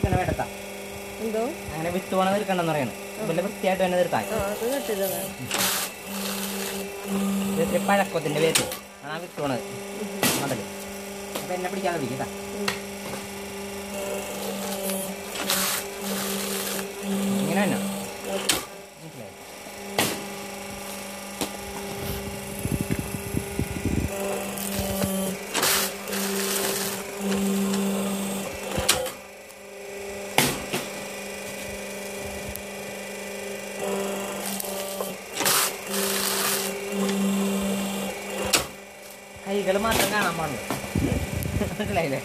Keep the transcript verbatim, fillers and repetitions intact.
അങ്ങനെ വേണ്ടത്താ എന്തോ അങ്ങനെ വിത്ത് പോണ തീർക്കണ്ടെന്ന് പറയണം വല്ല വൃത്തിയായിട്ട് തന്നെ തീർക്കാൻ ഇത്തിരി പഴക്കത്തിന്റെ പേര് ആ വിത്ത് പോണത് മടല് അപ്പൊ എന്നെ പിടിക്കാതെ പിടിക്കട്ടാ ഇങ്ങനെ തന്നെ മനസ്സിലായി കൈകൾ മാത്രം കാണാൻ പാടുള്ളൂ മനസ്സിലായില്ലേ